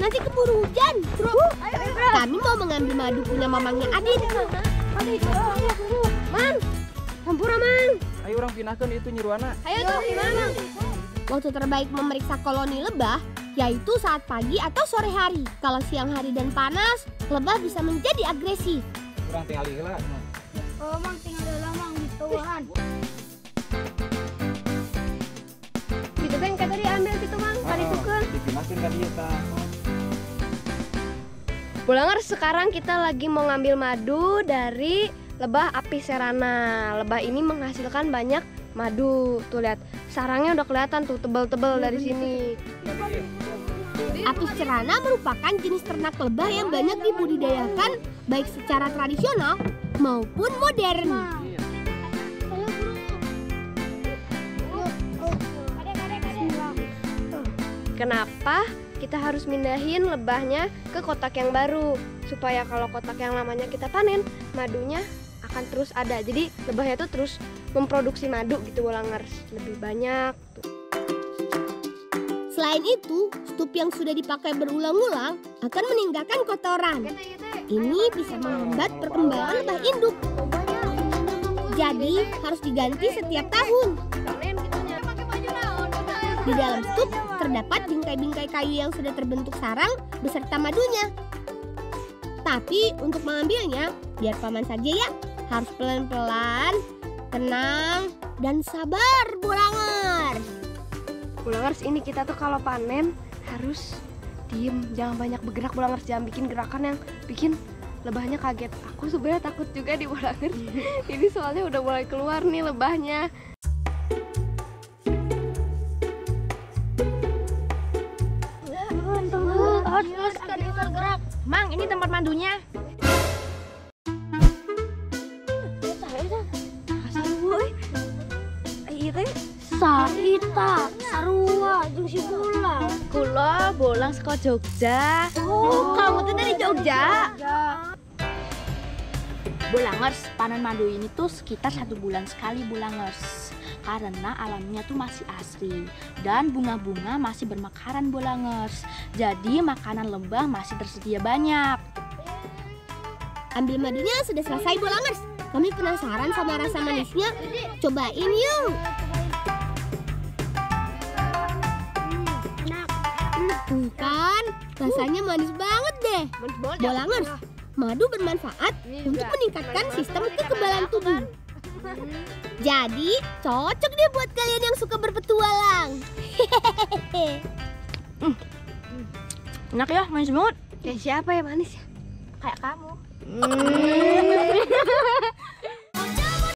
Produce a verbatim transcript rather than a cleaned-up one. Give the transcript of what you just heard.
nanti keburu hujan. Bro, kami mau mengambil madu punya mamangnya Adit. Mang, Sampura Mang. Ayo orang pinahkan itu Nyiruana. Ayo tuh gimana? Waktu terbaik memeriksa koloni lebah yaitu saat pagi atau sore hari. Kalau siang hari dan panas, lebah bisa menjadi agresif. Kurang tinggal lah. Oh, Mang tinggal lama ngituan. Itu kan kata dia ambil gitu Mang, tadi tukeun. Dipinahkan ka dieu tah. Bulangers, sekarang kita lagi mau ngambil madu dari lebah Apis cerana. Lebah ini menghasilkan banyak madu. Tuh lihat, sarangnya udah kelihatan tuh tebal-tebal dari sini. Apis cerana merupakan jenis ternak lebah yang banyak dibudidayakan baik secara tradisional maupun modern. Kenapa kita harus mindahin lebahnya ke kotak yang baru? Supaya kalau kotak yang lamanya kita panen, madunya akan terus ada. Jadi lebahnya tuh terus memproduksi madu gitu Bulangers, lebih banyak tuh. Selain itu, stup yang sudah dipakai berulang-ulang akan meninggalkan kotoran. Ini bisa menghambat perkembangan lebah induk. Jadi harus diganti setiap tahun. Di dalam stup terdapat bingkai-bingkai kayu yang sudah terbentuk sarang beserta madunya. Tapi untuk mengambilnya, biar paman saja ya. Harus pelan-pelan, tenang, dan sabar Bulangers. Bulangers, ini kita tuh kalau panen harus diem, jangan banyak bergerak Bulangers, jangan bikin gerakan yang bikin lebahnya kaget. Aku sebenarnya takut juga di Bulangers. Ini soalnya udah mulai keluar nih lebahnya. Mang, ini tempat mandunya. Sarita, sarua, jeung si Bulang. Kula Bolang saka Jogja. Oh, kamu tuh dari Jogja? Bulangers, panen madu ini tuh sekitar satu bulan sekali Bulangers. Karena alamnya tuh masih asri dan bunga-bunga masih bermekaran Bulangers. Jadi makanan lebah masih tersedia banyak. Ambil madunya sudah selesai Bulangers. Kami penasaran sama rasa manisnya. Cobain yuk. Tuh kan, rasanya manis banget deh. Bulangers, madu bermanfaat untuk meningkatkan sistem kekebalan tubuh. Jadi, cocok deh buat kalian yang suka berpetualang. Enak ya, manis banget. Kayak siapa ya manis ya? Kayak kamu. Hmm.